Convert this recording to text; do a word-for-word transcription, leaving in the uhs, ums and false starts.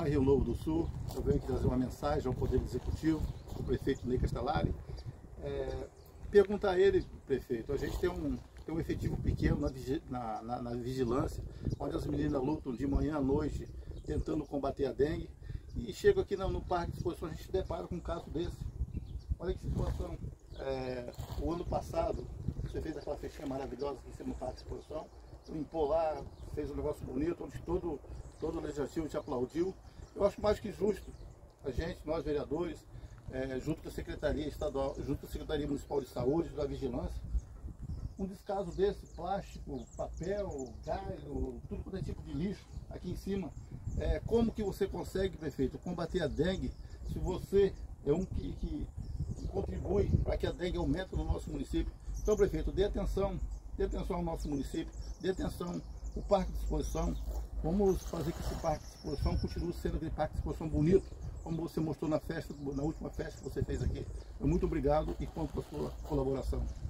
mais Rio Novo do Sul. Eu venho aqui trazer uma mensagem ao Poder Executivo, o prefeito Ney Castellari. É, perguntar a ele, prefeito, a gente tem um, tem um efetivo pequeno na, na, na, na vigilância, onde as meninas lutam de manhã à noite, tentando combater a dengue, e chega aqui no, no Parque de Exposição, a gente se depara com um caso desse. Olha que situação. É, o ano passado, você fez aquela festinha maravilhosa que você no Parque de Exposição, limpou lá, fez um negócio bonito, onde todo, todo o legislativo te aplaudiu. Eu acho mais que justo a gente, nós vereadores, é, junto com a Secretaria Estadual, junto com a Secretaria Municipal de Saúde, da Vigilância, um descaso desse, plástico, papel, galho, tudo quanto é tipo de lixo aqui em cima. É, como que você consegue, prefeito, combater a dengue se você é um que, que, que contribui para que a dengue aumente no nosso município? Então, prefeito, dê atenção, dê atenção ao nosso município, dê atenção ao Parque de Exposição. Vamos fazer que esse Parque de Exposição continue sendo aquele Parque de Exposição bonito, como você mostrou na festa, na última festa que você fez aqui. Muito obrigado e conto com a sua colaboração.